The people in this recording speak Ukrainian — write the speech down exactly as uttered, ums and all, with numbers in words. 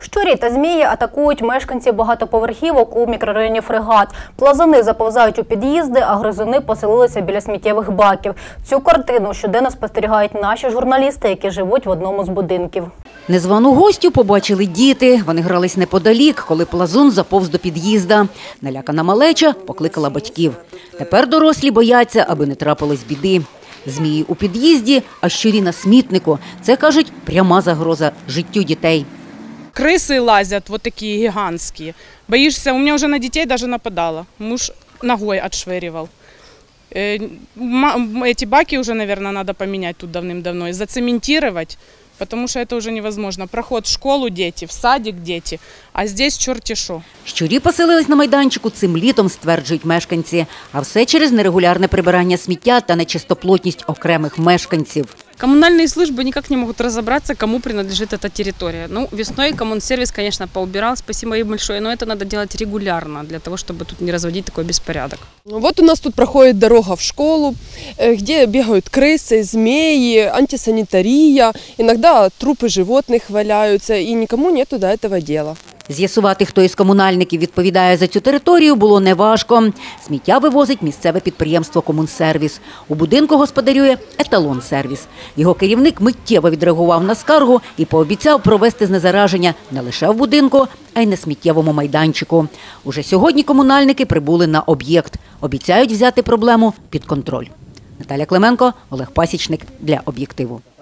Щурі та змії атакують мешканців багатоповерхівок у мікрорайоні Фрегат. Плазуни заповзають у під'їзди, а гризуни поселилися біля сміттєвих баків. Цю картину щоденно спостерігають наші журналісти, які живуть в одному з будинків. Незвану гостю побачили діти. Вони грались неподалік, коли плазун заповз до під'їзда. Налякана малеча покликала батьків. Тепер дорослі бояться, аби не трапилось біди. Змії у під'їзді, а щурі на смітнику. Це, кажуть, пряма загроза життю дітей. Крысы лазят, вот такие гигантские. Боишься, у меня уже на детей даже нападало. Муж ногой отшвыривал. Эти баки уже, наверное, надо поменять тут давным-давно и зацементировать, потому что это уже невозможно. Проход в школу дети, в садик дети, а здесь черти шо. Щурі поселились на майданчику цим літом, стверджують мешканці. А все через нерегулярне прибирання сміття та нечистоплотність окремих мешканців. Коммунальные службы никак не могут разобраться, кому принадлежит эта территория. Ну, весной коммунсервис, конечно, поубирал, спасибо им большое, но это надо делать регулярно, для того, чтобы тут не разводить такой беспорядок. Вот у нас тут проходит дорога в школу, где бегают крысы, змеи, антисанитария, иногда трупы животных валяются, и никому нету до этого дела. З'ясувати, хто із комунальників відповідає за цю територію, було неважко. Сміття вивозить місцеве підприємство «Комунсервіс». У будинку господарює «Еталон-сервіс». Його керівник миттєво відреагував на скаргу і пообіцяв провести знезараження не лише в будинку, а й на сміттєвому майданчику. Уже сьогодні комунальники прибули на об'єкт. Обіцяють взяти проблему під контроль. Наталя Клименко, Олег Пасічник для «Об'єктиву».